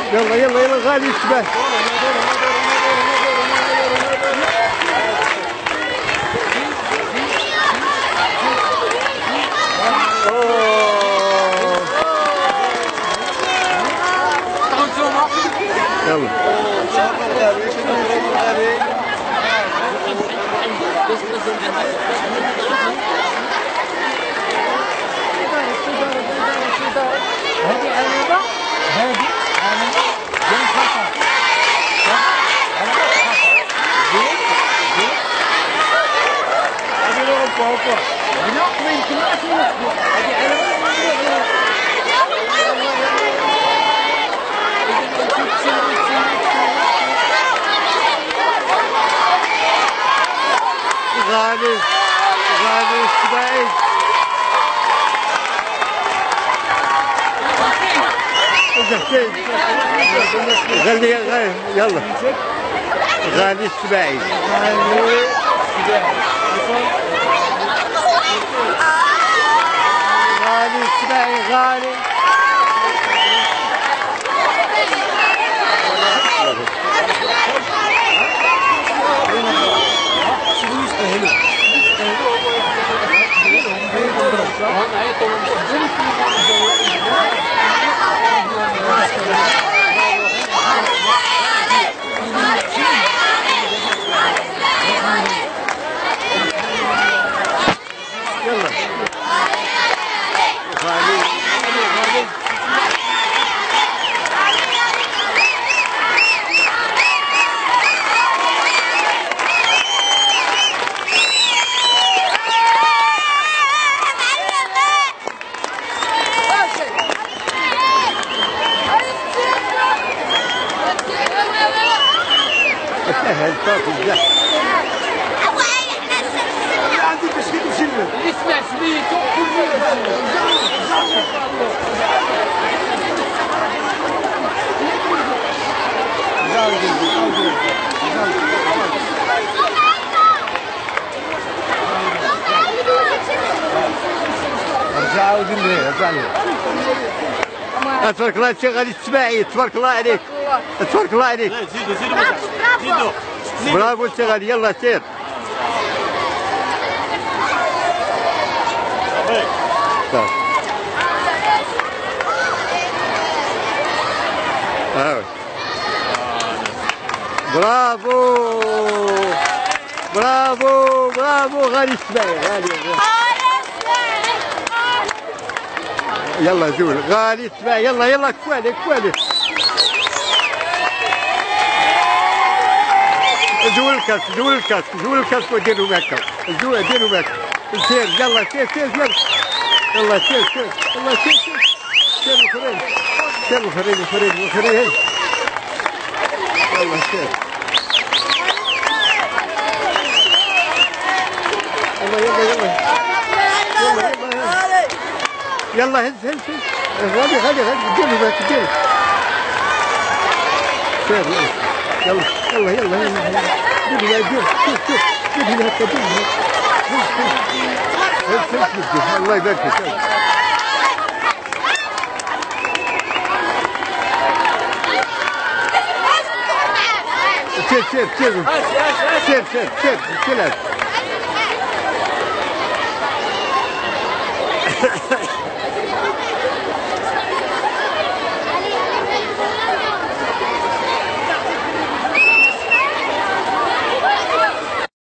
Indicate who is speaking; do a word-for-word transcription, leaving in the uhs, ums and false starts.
Speaker 1: يلا يلا يلا غالي الشباب.
Speaker 2: هذه علامة هذه علامة ديال الخطر. هذه لو هوبا هوبا هنا ما يمكنناش نوقفوا. هذه علامة
Speaker 1: غالي غالي السباعي. غالي غالي يلا غالي السباعي. غالي السباعي غالي. هل صوت الزحف عندي باش كيمشي اللي يسمع سميتو كل رجع عاود ليه رجع ليه. تبارك الله انت غادي تسمعي. تبارك الله عليك تبارك الله عليك.
Speaker 3: زيدوا زيدوا زيدوا
Speaker 1: برافو انت غادي يلا سير. برافو برافو برافو غالي السباعي غالي. يلا زول غالي السباعي يلا يلا كوالي كوالي. زول الكاس زول الكاس زول الكاس وديروا هكا زول ديروا هكا. سير يلا سير سير سير يلا سير سير يلا سير سير سير الخرين سير الخرين الخرين الخرين يلا سير. يلا يلا يلا يلا يلا يلا هز هز هز غادي غادي غادي ديروا هكا ديروا سير يلا يلا يلا يلا ديروا يا دير شوف شوف ديروا هكا ديروا الله يبارك فيك. سير سير سير سير سير سير سير